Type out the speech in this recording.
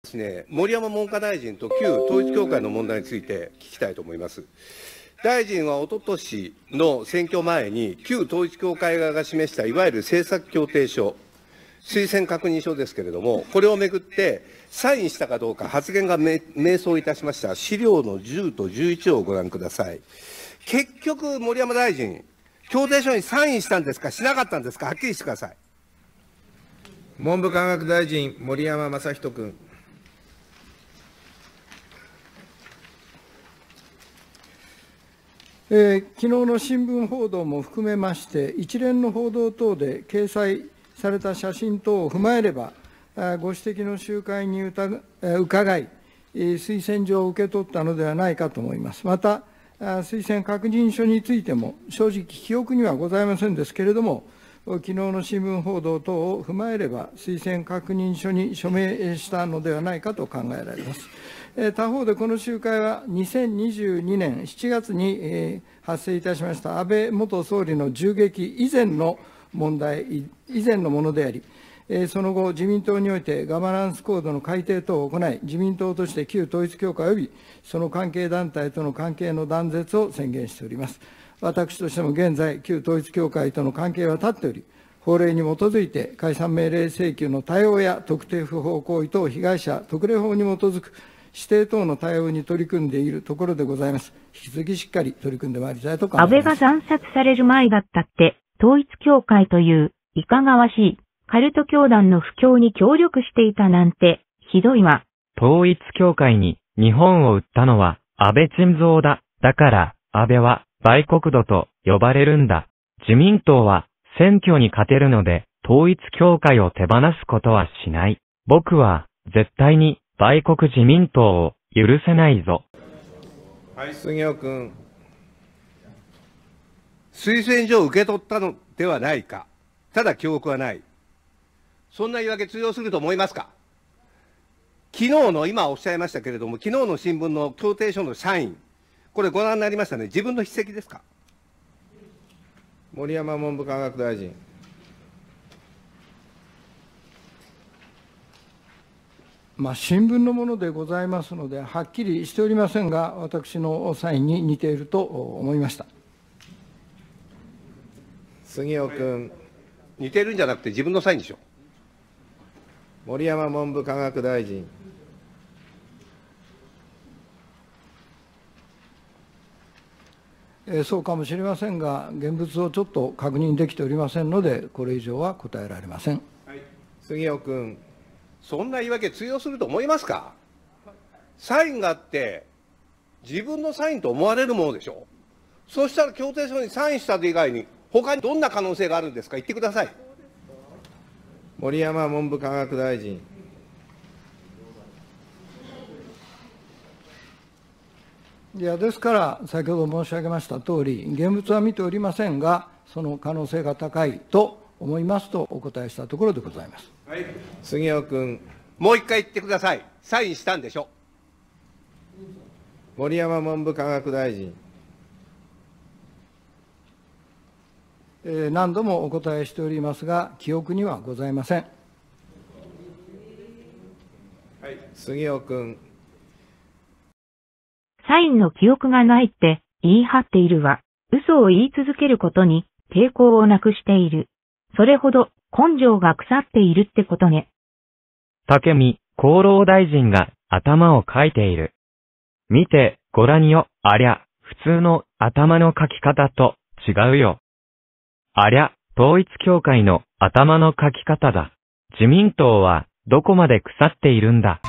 ですね、森山文科大臣と旧統一教会の問題について聞きたいと思います。大臣はおととしの選挙前に、旧統一教会側が示したいわゆる政策協定書、推薦確認書ですけれども、これをめぐってサインしたかどうか発言が迷走いたしました資料の10と11をご覧ください。結局、森山大臣、協定書にサインしたんですか、しなかったんですか、はっきりしてください。 文部科学大臣、森山正人君。 昨日の新聞報道も含めまして、一連の報道等で掲載された写真等を踏まえれば、ご指摘の集会に伺い、推薦状を受け取ったのではないかと思います。また、推薦確認書についても、正直、記憶にはございませんですけれども、昨日の新聞報道等を踏まえれば、推薦確認書に署名したのではないかと考えられます。他方でこの集会は2022年7月に発生いたしました安倍元総理の銃撃以前の問題、以前のものであり、その後、自民党においてガバナンスコードの改定等を行い、自民党として旧統一教会及びその関係団体との関係の断絶を宣言しております。私としても現在、旧統一教会との関係は断っており、法令に基づいて解散命令請求の対応や特定不法行為等被害者特例法に基づく指定等の対応に取り組んでいるところでございます。引き続きしっかり取り組んでまいりたいと考えます。 安倍が惨殺される前だったって、統一教会といういかがわしいカルト教団の布教に協力していたなんて、ひどいわ。 統一教会に日本を売ったのは安倍晋三だ。だから安倍は売国奴と呼ばれるんだ。自民党は選挙に勝てるので統一教会を手放すことはしない。僕は絶対に売国自民党を許せないぞ。 はい、杉尾君。 推薦状を受け取ったのではないか、ただ記憶はない、そんな言い訳通用すると思いますか。昨日の、今おっしゃいましたけれども、昨日の新聞の協定書のサイン、これご覧になりましたね、自分の筆跡ですか。 森山文部科学大臣。 新聞のものでございますので、はっきりしておりませんが、私のサインに似ていると思いました。 杉尾君。 似てるんじゃなくて、自分のサインでしょ。 森山文部科学大臣。 そうかもしれませんが、現物をちょっと確認できておりませんので、これ以上は答えられません。 はい、 杉尾君。 そんな言い訳通用すると思いますか。サインがあって、自分のサインと思われるものでしょ。そうしたら協定書にサインした以外に、他にどんな可能性があるんですか、言ってください。 森山文部科学大臣。 ですから、先ほど申し上げましたとおり、現物は見ておりませんが、その可能性が高いと思いますとお答えしたところでございます。 はい、 杉尾君。 もう一回言ってください。サインしたんでしょ。 森山文部科学大臣。 何度もお答えしておりますが、記憶にはございません。 はい、杉尾君。 サインの記憶がないって言い張っているわ。嘘を言い続けることに抵抗をなくしている。それほど根性が腐っているってことね。 武見厚労大臣が頭をかいている。見てごらんよ。ありゃ、普通の頭のかき方と違うよ。ありゃ、統一教会の頭のかき方だ。自民党はどこまで腐っているんだ。